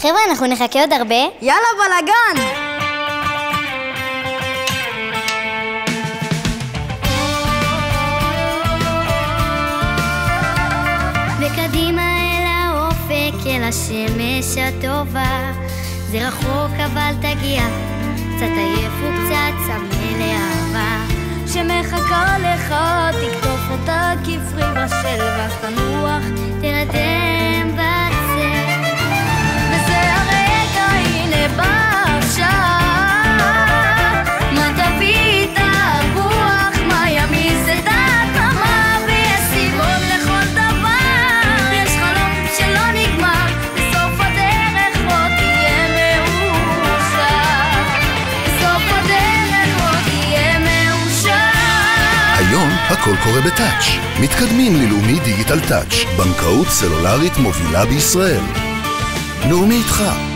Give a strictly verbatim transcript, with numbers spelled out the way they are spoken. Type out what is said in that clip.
חבר'ה, אנחנו נחכה עוד הרבה. יאללה, בלגן! וקדימה אל האופק, אל השמש הטובה. זה רחוק אבל תגיע, קצת עייף וקצת צמא לאהבה. שמחכה לך, תקטוף אותה כפרי בשלווה, תנוח, תרדם בצל. וזה הרגע, הנה בא עכשיו. מה תביא את הרוח, מה ימיס את ההתאמה, ויש סיבות לכל דבר. יש חלום שלא נגמר, בסוף הדרך לא תהיה מאושר. בסוף הדרך לא תהיה מאושר. היום הכל קורה בטאץ'. מתקדמים ללאומי דיגיטל טאץ', בנקאות סלולרית מובילה בישראל. לאומי איתך.